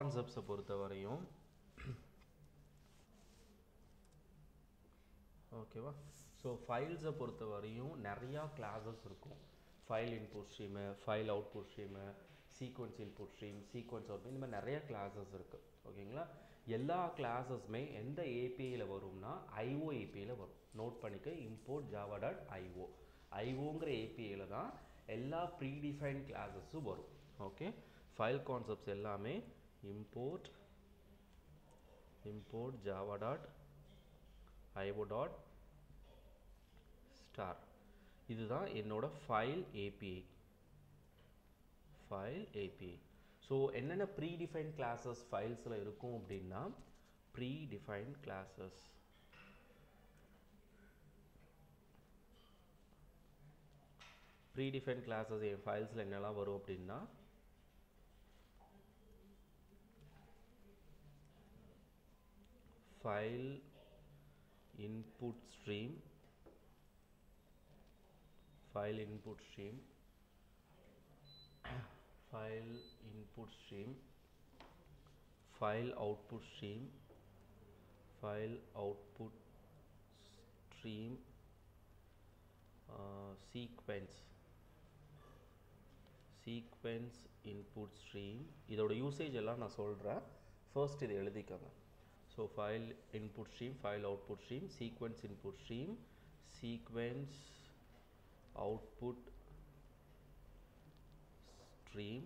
கான்செப்ட்ஸை பொறுத்தவரையும் ஓகேவா. ஸோ ஃபைல்ஸை பொறுத்தவரையும் நிறையா கிளாஸஸ் இருக்கும். File input stream, file output stream, sequence input stream, sequence out, இந்த மாதிரி நிறையா கிளாஸஸ் இருக்குது. ஓகேங்களா. எல்லா கிளாஸஸுமே எந்த ஏபிஐயில் வரும்னா ஐஓ ஏபிஐயில் வரும். நோட் பண்ணிக்க, இம்போர்ட் ஜாவா டாட் ஐஓ. ஐஓங்கிற ஏபிஐயில் தான் எல்லா ப்ரீடிஃபைன் கிளாஸஸும் வரும். ஓகே. ஃபைல் கான்செப்ட்ஸ் எல்லாமே import Java dot IO dot star. இதுதான் என்னோட ஃபைல் ஏபிஐ. ஸோ என்னென்ன ப்ரீடிஃபைன் கிளாஸஸ் ஃபைல்ஸில் இருக்கும் அப்படின்னா, ப்ரீடிஃபைன் கிளாஸஸ் என் ஃபைல்ஸில் என்னெல்லாம் வரும் அப்படின்னா, file input stream, file input stream, file output stream, sequence input stream. இதோட யூசேஜ் எல்லாம் நான் சொல்கிறேன். ஃபர்ஸ்ட் இதை எழுதிக்கங்க. So file input stream, file output stream, sequence input stream, sequence output stream,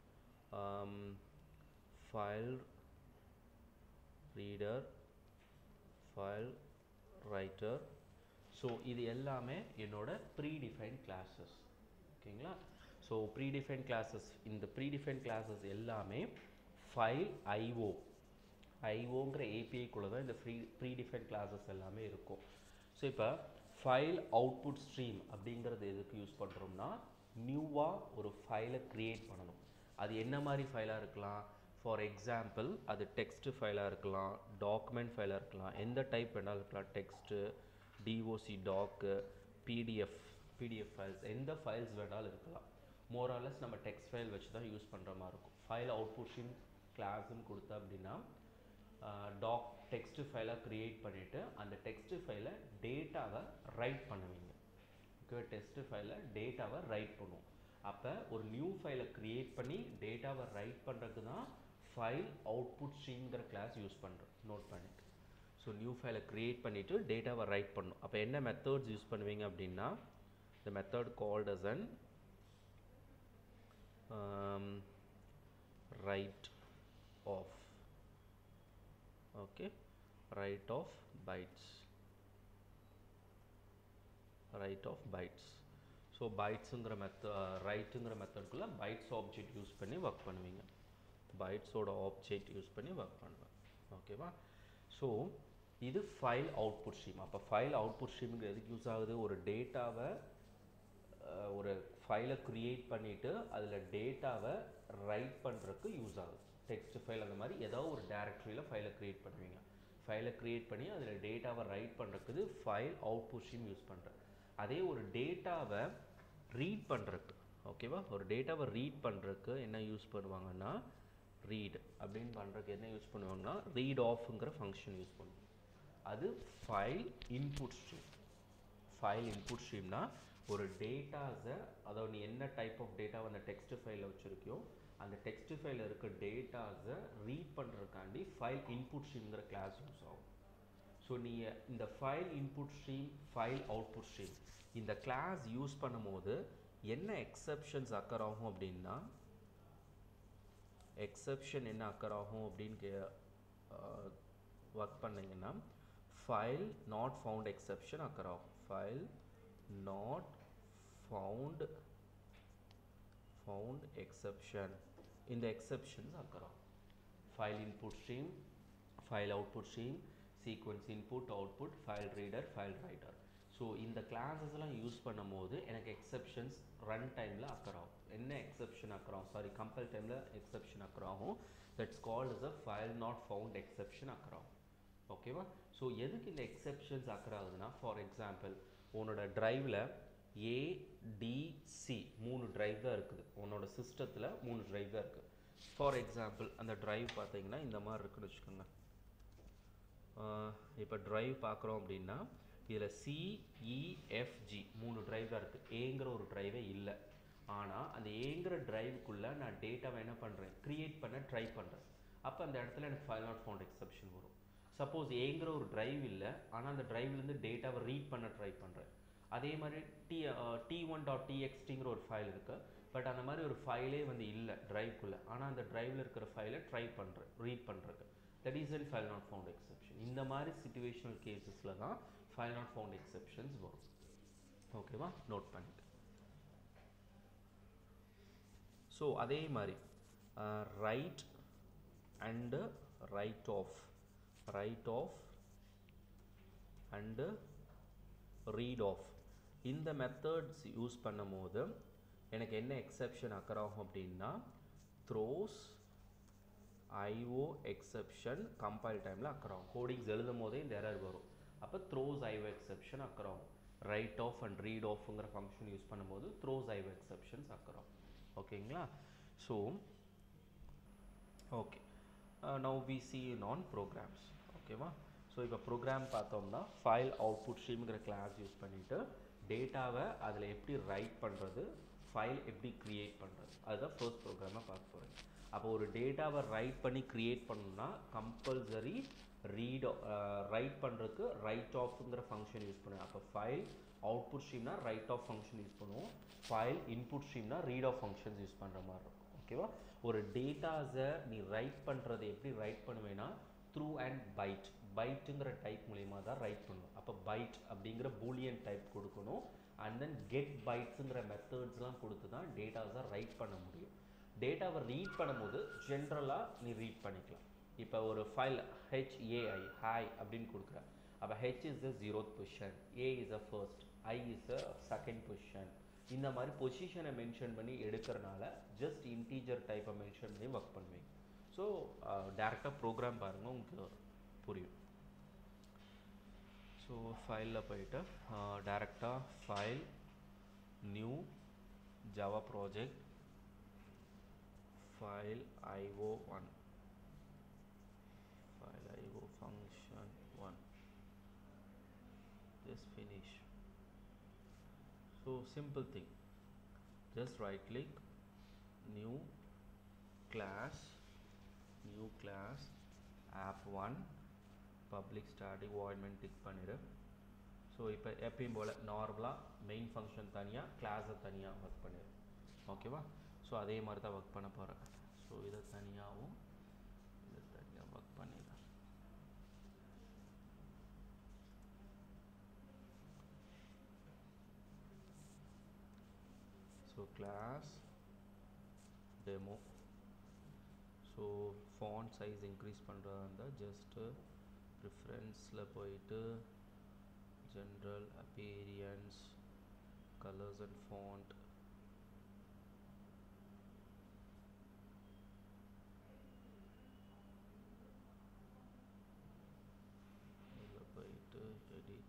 file reader, file writer. So இது எல்லாமே என்னோட predefine classes. ஓகேங்களா. ஸோ ப்ரீடிஃபைன் கிளாஸஸ், இந்த ப்ரீடிஃபைன் கிளாஸஸ் எல்லாமே ஃபைல் ஐஓங்கிற ஏபிஐக்குள்ளே தான் இந்த ப்ரீடிஃபைன் கிளாஸஸ் எல்லாமே இருக்கும். ஸோ இப்போ ஃபைல் அவுட்புட் ஸ்ட்ரீம் அப்படிங்கிறது எதுக்கு யூஸ் பண்ணுறோம்னா, நியூவாக ஒரு ஃபைலை க்ரியேட் பண்ணணும். அது என்ன மாதிரி ஃபைலாக இருக்கலாம்? ஃபார் எக்ஸாம்பிள், அது டெக்ஸ்ட் ஃபைலாக இருக்கலாம், டாக்குமெண்ட் ஃபைலாக இருக்கலாம், எந்த டைப் வேணாலும் இருக்கலாம். Text, DOC doc, PDF files, எந்த ஃபைல்ஸ் வேணாலும் இருக்கலாம். மோராலஸ் நம்ம டெக்ஸ்ட் ஃபைல் வச்சு தான் யூஸ் பண்ணுற மாதிரி இருக்கும். ஃபைல் அவுட்புட் ஸ்ட்ரீம் கிளாஸ்ன்னு கொடுத்தா அப்படின்னா, டெக்ஸ்ட் ஃபைலாக க்ரியேட் பண்ணிவிட்டு அந்த டெக்ஸ்ட் ஃபைலை டேட்டாவை ரைட் பண்ணுவீங்க. ஓகே. டெக்ஸ்ட் ஃபைலை டேட்டாவை ரைட் பண்ணுவோம். அப்போ ஒரு நியூ ஃபைலை க்ரியேட் பண்ணி டேட்டாவை ரைட் பண்ணுறதுக்கு தான் ஃபைல் அவுட்புட் ஸ்ட்ரீம்ங்கிற கிளாஸ் யூஸ் பண்ணுறோம். நோட் பண்ணிட்டு, ஸோ நியூ ஃபைலை க்ரியேட் பண்ணிவிட்டு டேட்டாவை ரைட் பண்ணணும். அப்போ என்ன மெத்தட்ஸ் யூஸ் பண்ணுவீங்க அப்படின்னா, the method called as an write off. Okay, write off bytes. So பைட்ஸுங்கிற ரைட்டுங்கிற மெத்தட்குள்ளே பைட்ஸ் ஆப்ஜெக்ட் யூஸ் பண்ணி ஒர்க் பண்ணுவீங்க. பைட்ஸோட ஆப்ஜெக்ட் யூஸ் பண்ணி ஒர்க் பண்ணுவேன். ஓகேவா. ஸோ இது ஃபைல் அவுட்புட் ஸ்ட்ரீம். அப்போ ஃபைல் அவுட்புட் ஸ்ட்ரீமுக்கு எதுக்கு யூஸ் ஆகுது? ஒரு டேட்டாவை, ஒரு ஃபைலை க்ரியேட் பண்ணிவிட்டு அதில் டேட்டாவை ரைட் பண்ணுறதுக்கு யூஸ் ஆகுது. டெக்ஸ்ட் ஃபைல் அந்த மாதிரி ஏதாவது ஒரு டைரக்டரியில் ஃபைலை க்ரியேட் பண்ணுவீங்க. ஃபைலை க்ரியேட் பண்ணி அதில் டேட்டாவை ரைட் பண்ணுறதுக்கு ஃபைல் அவுட்புட் ஸ்ட்ரீம் யூஸ் பண்ணுறேன். அதே ஒரு டேட்டாவை ரீட் பண்ணுறதுக்கு, ஓகேவா, ஒரு டேட்டாவை ரீட் பண்ணுறதுக்கு என்ன யூஸ் பண்ணுவாங்கன்னா, ரீட் அப்படின்னு பண்ணுறதுக்கு என்ன யூஸ் பண்ணுவாங்கன்னா, ரீட் ஆஃப்ங்கிற ஃபங்க்ஷன் யூஸ் பண்ணுவோம். அது ஃபைல் இன்புட் ஸ்ட்ரீம்னா ஒரு டேட்டாஸை, அதாவது நீ என்ன டைப் ஆஃப் டேட்டாவை அந்த டெக்ஸ்ட் ஃபைலில் வச்சுருக்கியோ அந்த டெக்ஸ்ட் ஃபைலில் இருக்க டேட்டாஸை ரீட் பண்ணுறதுக்காண்டி ஃபைல் இன்புட் ஸ்ட்ரீம்ங்கிற கிளாஸ் யூஸ் ஆகும். ஸோ நீங்கள் இந்த file input stream, file output stream இந்த கிளாஸ் யூஸ் பண்ணும்போது என்ன எக்ஸப்ஷன்ஸ் அக்கர் ஆகும் அப்படின்னா, எக்ஸப்ஷன் என்ன அக்கர் ஆகும் அப்படின்னு ஒர்க் பண்ணிங்கன்னா, file not found exception occur ஆகும். File not found exception. இந்த exceptions அக்கறம். File input stream, file output stream, sequence input, output, file reader, file writer. So இந்த கிளாஸஸ்லாம் யூஸ் பண்ணும் போது எனக்கு எக்ஸப்ஷன்ஸ் ரன் டைமில் அக்கறாகும். என்ன எக்ஸப்ஷன் அக்கறாகும்? சாரி, கம்பைல் டைமில் எக்ஸப்ஷன் அக்கறாகும். That's called as a file not found exception அக்கறாகும். ஓகேவா. ஸோ எதுக்கு இந்த எக்ஸப்ஷன்ஸ் அக்கறாகுதுன்னா, ஃபார் எக்ஸாம்பிள் உன்னோட ட்ரைவில் ஏடிசி 3 ட்ரைவ் தான் இருக்குது. உன்னோட சிஸ்டத்தில் 3 ட்ரைவ் தான் இருக்குது. ஃபார் எக்ஸாம்பிள் அந்த டிரைவ் பார்த்தீங்கன்னா இந்த மாதிரி இருக்குன்னு வச்சுக்கோங்க. இப்போ டிரைவ் பார்க்குறோம் அப்படின்னா இதில் சிஇஎஃப்ஜி 3 டிரைவ் தான் இருக்குது. ஏங்கிற ஒரு டிரைவே இல்லை. ஆனால் அந்த ஏங்கிற டிரைவுக்குள்ளே நான் டேட்டாவை என்ன பண்ணுறேன், க்ரியேட் பண்ண ட்ரை பண்ணுறேன். அப்போ அந்த இடத்துல எனக்கு ஃபைல் நாட் ஃபவுண்ட் எக்ஸெப்ஷன் வரும். சப்போஸ் ஏங்கிற ஒரு டிரைவ் இல்லை, ஆனால் அந்த டிரைவ்லேருந்து டேட்டாவை ரீட் பண்ண ட்ரை பண்ணுறேன். அதே மாதிரி t1.txt ஒரு ஃபைல் இருக்குது. பட் அந்த மாதிரி ஒரு ஃபைலே வந்து இல்லை டிரைவ்க்குள்ளே, ஆனால் அந்த டிரைவில் இருக்கிற ஃபைலை ட்ரை பண்ணுறேன் ரீட் பண்ணுறதுக்கு. That is an file not found exception. இந்த மாதிரி சிச்சுவேஷனல் கேசஸில் தான் ஃபைல் நாட் ஃபவுண்ட் எக்ஸெப்ஷன்ஸ் வரும். ஓகேவா, நோட் பண்ணிட்டு. ஸோ அதே மாதிரி write and write off and read off இந்த மெத்தட்ஸ் யூஸ் பண்ணும் போது எனக்கு என்ன எக்ஸெப்ஷன் அக்கர் ஆகும் அப்படின்னா, த்ரோஸ் ஐஓ எக்ஸெப்ஷன் கம்பைல் டைமில் அக்கர் ஆகும். கோடிங்ஸ் எழுதும் போதே இந்த எரர் வரும். அப்போ த்ரோஸ் ஐஓ எக்ஸெப்ஷன் அக்கர் ஆகும். ரைட் ஆஃப் அண்ட் ரீட் ஆஃப்ங்கிற ஃபங்க்ஷன் யூஸ் பண்ணும்போது த்ரோஸ் ஐஓ எக்ஸெப்ஷன்ஸ் அக்கர் ஆகும். ஓகேங்களா? So okay, now we see நான் ப்ரோக்ராம்ஸ். ஓகேவா? ஸோ இப்போ ப்ரோக்ராம் பார்த்தோம்னா ஃபைல் அவுட்புட் ஸ்ட்ரீம்ங்கிற கிளாஸ் யூஸ் பண்ணிவிட்டு டேட்டாவை அதில் எப்படி ரைட் பண்ணுறது, ஃபைல் எப்படி க்ரியேட் பண்ணுறது, அதுதான் ஃபர்ஸ்ட் ப்ரோக்ராமாக பார்க்க போகிறேன். அப்போ ஒரு டேட்டாவை ரைட் பண்ணி க்ரியேட் பண்ணணும்னா கம்பல்சரி ரைட் பண்ணுறதுக்கு ரைட் ஆஃப்ங்கிற ஃபங்க்ஷன் யூஸ் பண்ணுவேன். அப்போ ஃபைல் அவுட்புட் ஸ்ட்ரீம்னா ரைட் ஆஃப் ஃபங்க்ஷன் யூஸ் பண்ணுவோம். ஃபைல் இன்புட் ஸ்ட்ரீம்னா ரீட் ஆஃப் ஃபங்க்ஷன்ஸ் யூஸ் பண்ணுற மாதிரி இருக்கும். ஓகேவா? ஒரு டேட்டாஸை நீ ரைட் பண்ணுறது எப்படி ரைட் பண்ணுவேன்னா த்ரூ அண்ட் பைட்டுங்கிற டைப் மூலிமா தான் ரைட் பண்ணும். அப்போ பைட் அப்படிங்கிற பூலியன் டைப் கொடுக்கணும். அண்ட் தென் கெட் பைட்ஸுங்கிற மெத்தட்ஸ்லாம் கொடுத்து தான் டேட்டாஸை ரைட் பண்ண முடியும். டேட்டாவை ரீட் பண்ணும்போது ஜென்ரலாக நீ ரீட் பண்ணிக்கலாம். இப்போ ஒரு ஃபைல் HAI ஹாய் அப்படின்னு கொடுக்குற, அப்போ H is the 0th position, A is the first, I is the second position. இந்த மாதிரி பொசிஷனை மென்ஷன் பண்ணி எடுக்கிறனால ஜஸ்ட் இன்டீஜர் டைப்பை மென்ஷன் பண்ணி ஒர்க் பண்ணுவீங்க. ஸோ டேரெக்டாக ப்ரோக்ராம் பாருங்கள், உங்களுக்கு புரியும். ஸோ ஃபைலில் போயிட்டு டேரெக்டாக file new Java project file io1 function 1, just finish. So simple thing, just right click, new class app1 public static void main tick பண்ணிரு. ஸோ இப்போ எப்பயும் போல் நார்மலாக மெயின் ஃபங்க்ஷன் தனியாக கிளாஸை தனியாக ஒர்க் பண்ணிடு. ஓகேவா? ஸோ அதே மாதிரி தான் ஒர்க் பண்ண போகிறேன். ஸோ இதை தனியாகவும் இதை தனியாக ஒர்க் பண்ணிடுறேன். So class demo. So font size increase பண்ணுறதா இருந்தால் ஜஸ்ட்டு ப்ரிஃபரன்ஸில் போயிட்டு general appearance colours and font, edit.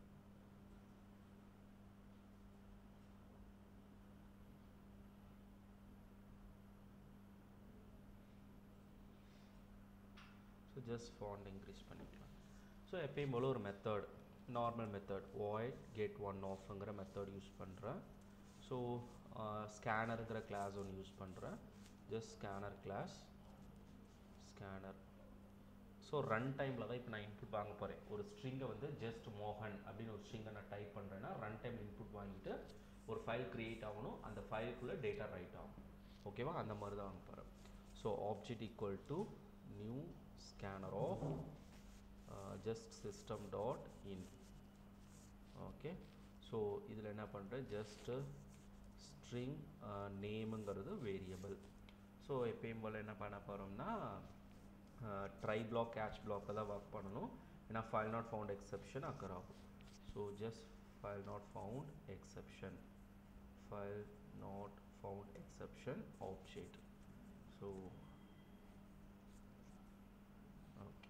So just font increase பண்ணிக்கலாம். ஸோ எப்பயும் போல ஒரு method, normal method void get one offங்கிற மெத்தட் யூஸ் பண்ணுறேன். ஸோ ஸ்கேனருங்கிற கிளாஸ் ஒன்று யூஸ் பண்ணுறேன். Just scanner class scanner. So run டைமில் தான் இப்போ நான் இன்புட் வாங்க போகிறேன். ஒரு ஸ்ட்ரிங்கை வந்து ஜஸ்ட் மோகன் அப்படின்னு ஒரு ஸ்ட்ரிங்கை நான் டைப் பண்ணுறேன்னா ரன் டைம் இன்புட் வாங்கிட்டு ஒரு ஃபைல் க்ரியேட் ஆகணும், அந்த ஃபைலுக்குள்ளே டேட்டா ரைட் ஆகும். ஓகேவா? அந்த மாதிரி தான் வாங்க போகிறேன். So object equal to new scanner of just system dot in. Okay, so இதில் என்ன பண்ணுறேன், ஜஸ்ட்டு ஸ்ட்ரிங் நேமுங்கிறது வேரியபிள். ஸோ எப்பயும் போல் என்ன பண்ண போகிறோம்னா ட்ரை பிளாக் கேட்ச் பிளாக்கில் தான் ஒர்க் பண்ணணும். ஏன்னா file not found exception occur ஆகும். So just file not found exception object. So okay,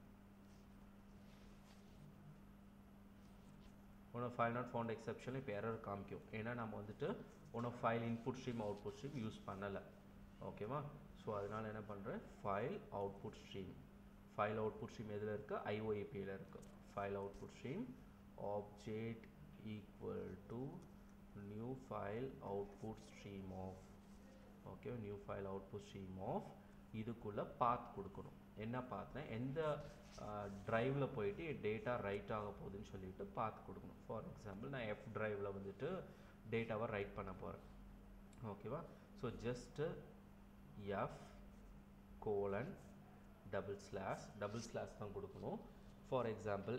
ஒன்று ஃபைல் நாட் ஃபவுண்ட் எக்ஸெப்ஷன் இப்போ எரர் காமிக்கும். ஏன்னா நம்ம வந்துட்டு ஒன்று file input stream output stream use பண்ணலை. ஓகேவா? ஸோ அதனால் என்ன பண்ணுறேன், file output stream. File output stream எதில் இருக்குது, IOAPயில் இருக்குது. File output stream object equal to new file output stream of. Okay, new file output stream of. இதுக்குள்ளே பாத் கொடுக்கணும். என்ன பாத்னா எந்த ட்ரைவில் போயிட்டு டேட்டா ரைட் ஆக போகுதுன்னு சொல்லிட்டு பாத் கொடுக்கணும். ஃபார் எக்ஸாம்பிள் நான் F ட்ரைவில் வந்துட்டு டேட்டாவை ரைட் பண்ண போகிறேன். ஓகேவா? So just F colon double slash தான் கொடுக்கணும். For example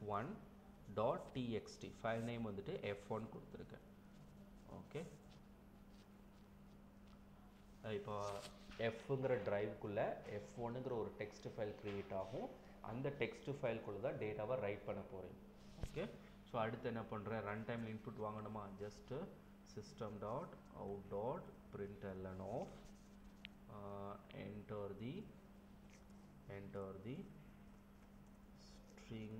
F1.txt file name வந்துட்டு F1 கொடுத்துருக்கேன். ஓகே, இப்போ Fங்கிற ட்ரைவ்க்குள்ளே F1ங்கிற ஒரு டெக்ஸ்ட் ஃபைல் க்ரியேட் ஆகும். அந்த டெக்ஸ்ட் ஃபைல்குள்ளே தான் டேட்டாவை ரைட் பண்ண போகிறேன். ஓகே, ஸோ அடுத்து என்ன பண்ணுறேன், ரன் டைமில் இன்புட் வாங்கணுமா, just system.out.println of enter the string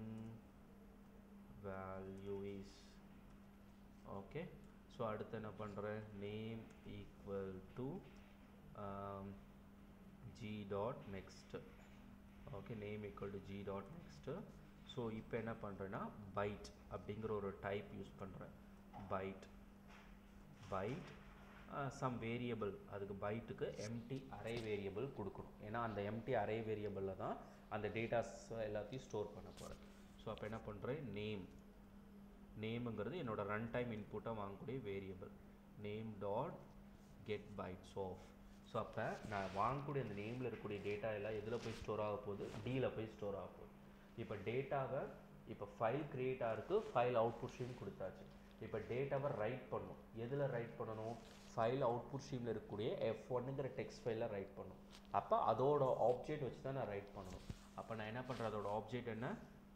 value is. Okay, so அடுத்து என்ன பண்ணுறேன், name equal to g.next. Okay, name equal to g.next. So இப்போ என்ன பண்ணுறேன்னா பைட் அப்படிங்கிற ஒரு டைப் யூஸ் பண்ணுறேன். பைட் சம் வேரியபிள், அதுக்கு பைட்டுக்கு எம்டி அரே வேரியபிள் கொடுக்கணும். ஏன்னா அந்த எம்டி அரே வேரியபிளில் தான் அந்த டேட்டாஸ் எல்லாத்தையும் ஸ்டோர் பண்ண போகிறேன். ஸோ அப்போ என்ன பண்ணுறேன், நேமுங்கிறது என்னோட ரன் டைம் இன்புட்டாக வாங்கக்கூடிய variable. Name dot get bytes of. So அப்போ நான் வாங்கக்கூடிய அந்த நேமில் இருக்கக்கூடிய டேட்டா எல்லாம் எதில் போய் ஸ்டோர் ஆக போகுது, டியில் போய் ஸ்டோர் ஆக போகுது. இப்போ டேட்டாவை இப்போ ஃபைல் க்ரியேட் ஆகிருக்கு, ஃபைல் அவுட்புட் ஸ்ட்ரீம் கொடுத்தாச்சு. இப்போ டேட்டாவை ரைட் பண்ணணும். எதில் ரைட் பண்ணணும், ஃபைல் அவுட்புட் ஸ்ட்ரீமில் இருக்கக்கூடிய F1ங்கிற டெக்ஸ்ட் ஃபைலில் ரைட் பண்ணணும். அப்போ அதோட ஆப்ஜெக்ட் வச்சு தான் நான் ரைட் பண்ணணும். அப்போ நான் என்ன பண்ணுறேன், அதோட ஆப்ஜெக்ட் என்ன,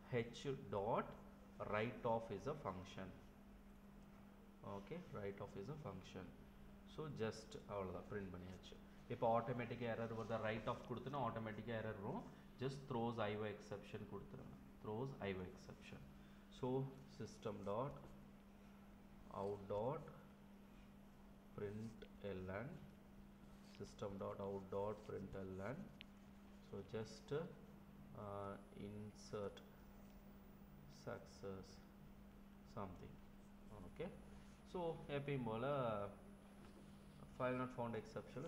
h.writeOff is a function. Okay, writeOff is a function. So just அவ்வளோதான், பிரிண்ட் பண்ணியாச்சு. இப்போ ஆட்டோமேட்டிக்காக எரர் வருதா, ரைட் ஆஃப் கொடுத்துனா ஆட்டோமேட்டிக்காக எரர் வரும். ஜஸ்ட் த்ரோஸ் IO எக்ஸெப்ஷன் கொடுத்துருங்க, throws IO exception. So system.out.println system.out.println. so just insert success something. okay, so எப்பயும் போல file not found exception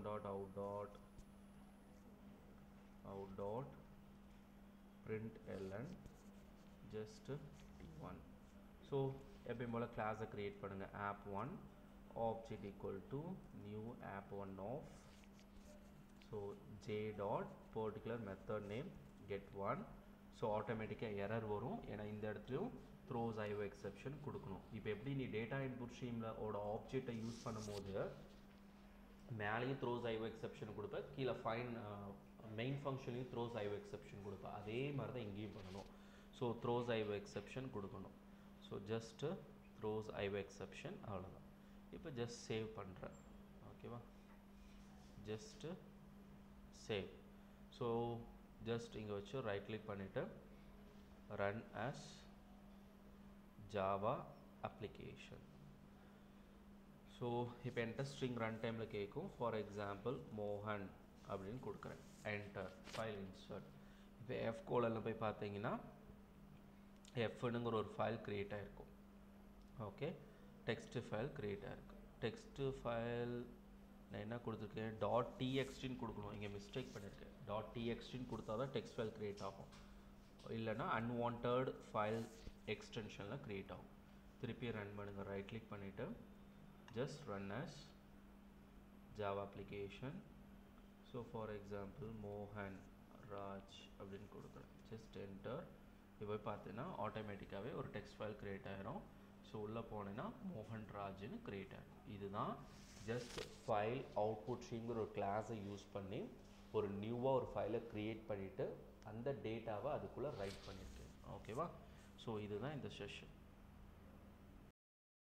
system.out.println just t1. so எப்பயும் போல class create பண்ணுங்க, app1 object equal to new app1 of. so j dot particular method name get1. so automatically error வரும், ஏன்னா இந்த இடத்துலையும் throws IO exception கொடுக்கணும். இப்போ எப்படி நீ டேட்டா இன்புட் ஸ்ட்ரீமில் ஓட ஆப்ஜெக்டை யூஸ் பண்ணும்போது மேலேயும் throws IO exception கொடுப்பேன், கீழே மெயின் ஃபங்க்ஷன்லையும் throws IO exception கொடுப்பேன். அதே மாதிரி தான் இங்கேயும் பண்ணணும். ஸோ throws IO exception கொடுக்கணும். So just throws IO exception, அவ்வளோதான். இப்போ ஜஸ்ட் சேவ் பண்ணுறேன். ஓகேவா, ஜஸ்ட்டு சேவ். ஸோ ஜஸ்ட் இங்கே வச்சு ரைட் கிளிக் பண்ணிவிட்டு run as Java application. So இப்போ என்கிட்ட ஸ்ட்ரிங் ரன் டைமில் கேட்கும். ஃபார் எக்ஸாம்பிள் மோகன் அப்படின்னு கொடுக்குறேன், என்டர், ஃபைல் இன்சர்ட். இப்போ எஃப் கோலனில் போய் பார்த்தீங்கன்னா எஃப்னுங்கிற ஒரு ஃபைல் க்ரியேட் ஆகிருக்கும். ஓகே, டெக்ஸ்ட்டு ஃபைல் க்ரியேட் ஆகிருக்கு. டெக்ஸ்ட்டு ஃபைல் நான் என்ன கொடுத்துருக்கேன், .txt கொடுக்கணும். இங்கே மிஸ்டேக் பண்ணியிருக்கேன். .txt கொடுத்தா தான் டெக்ஸ்ட் ஃபைல் க்ரியேட் ஆகும், இல்லைனா அன்வான்ட் ஃபைல் எக்ஸ்டென்ஷனில் க்ரியேட் ஆகும். திருப்பி ரன் பண்ணுங்கள், ரைட் கிளிக் பண்ணிவிட்டு just run as Java application. So for example மோகன் ராஜ் அப்படின்னு கொடுக்குறேன், ஜஸ்ட் என்டர். இப்போ பார்த்தீங்கன்னா ஆட்டோமேட்டிக்காகவே ஒரு டெக்ஸ்ட் ஃபைல் க்ரியேட் ஆகிரும். ஸோ உள்ளே போனேன்னா மோகன் ராஜ்னு க்ரியேட் ஆகிடும். இதுதான் ஜஸ்ட் ஃபைல் அவுட்புட் ஸ்ட்ரீம்ங்கிற ஒரு கிளாஸை யூஸ் பண்ணி ஒரு நியூவாக ஒரு ஃபைலை க்ரியேட் பண்ணிவிட்டு அந்த டேட்டாவை அதுக்குள்ளே ரைட் பண்ணியிருக்கேன். ஓகேவா, ஸோ இதுதான் இந்த செஷன்.